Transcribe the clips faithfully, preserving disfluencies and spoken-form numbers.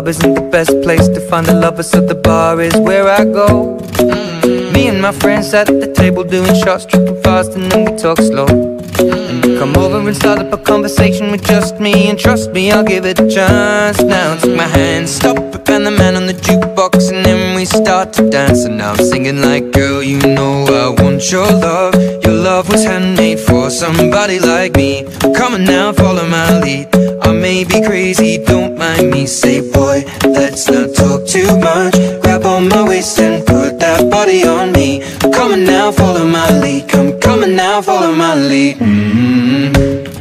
isn't the best place to find a lover, so the bar is where I go. mm. Me and my friends at the table doing shots, tripping fast, and then we talk slow. And you come over and start up a conversation with just me, and trust me, I'll give it a chance. Now take my hand, stop it, and the man on the jukebox, and then we start to dance. And now I'm singing like, girl, you know I want your love. Your love was handmade for somebody like me. Come on now, follow my lead. I may be crazy, don't mind me. Say, boy, let's not talk too much. Grab on my waist and put that body on me. Come on now, follow my lead. Come, come on now, follow my lead. mm-hmm.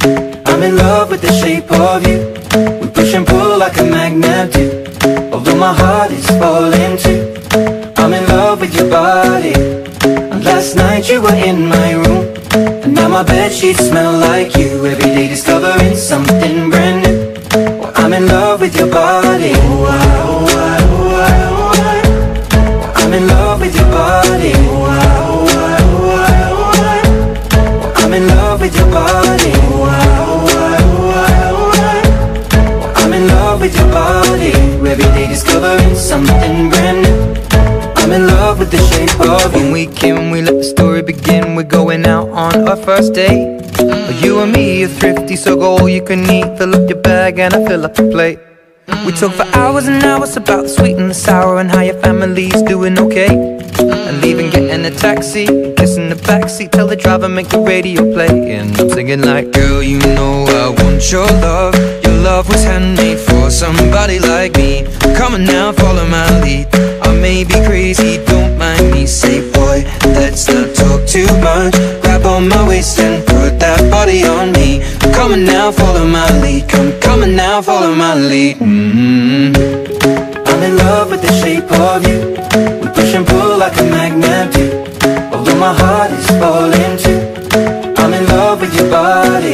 I'm in love with the shape of you. We push and pull like a magnet do. Although my heart is falling too, I'm in love with your body. And last night you were in my room, and now my bedsheets smell like you. Every day discovering something brand new. Well, I'm in love with your body. Oh, I, oh, I, oh, I, oh, I. Well, I'm in love with your body. Oh, I, oh, I, oh, I, oh, I. Well, I'm in love with your body. Oh, I, oh, I, oh, I, oh, I. Well, I'm in love with your body. Every day discovering something brand new. I'm in love with the shape of you. When we came, we let the story begin. We're going out on our first date. mm. You and me are thrifty, so go all you can eat. Fill up your bag and I fill up the plate. mm. We talk for hours and hours about the sweet and the sour, and how your family's doing okay. mm. And leaving, getting a taxi, kissing the backseat, tell the driver make the radio play. And I'm singing like, girl, you know I want your love. Your love was handmade for somebody like me. Come on now, follow my lead. I may be crazy, don't mind me. Say, boy, let's not talk too much. Grab on my waist and put that body on me. Come on now, follow my lead. Come, come on now, follow my lead. mm-hmm. I'm in love with the shape of you. We push and pull like a magnet do. Although my heart is falling too, I'm in love with your body.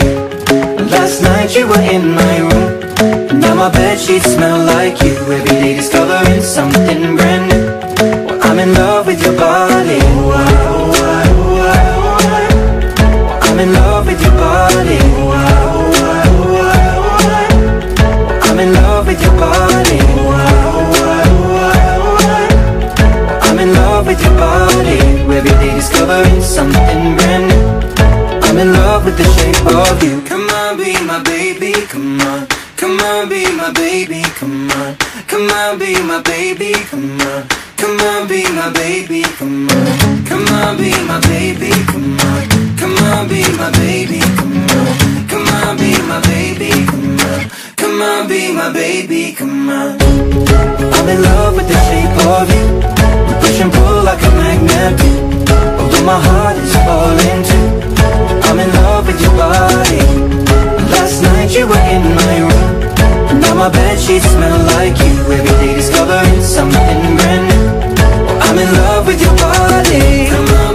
Last night you were in my room, and now my bedsheets smell like you. Every day discovering something brand new. Well, I'm in love with your body. Oh, I, oh, I, oh, I, oh, I. Well, I'm in love with your body. Oh, I, oh, I, oh, I, oh, I. Well, I'm in love with your body. Oh, I, oh, I, oh, I, oh, I. Well, I'm in love with your body. Every day discovering something brand new. I'm in love with the shape of you. Come on, be my baby, come on. Come on, be my baby, come on. Come on, be my baby, come on. Come on, be my baby, come on. Come on, be my baby, come on. Come on, be my baby, come on. Come on, be my baby, come on. Come on, be my baby, come on. I'm in love with the shape of you. We push and pull like a magnet do. Although my heart is falling too, I'm in love with your body. Last night you were in my room, and now my bedsheets smell like you. Every day discovering something brand new. I'm in love with your body. Come on.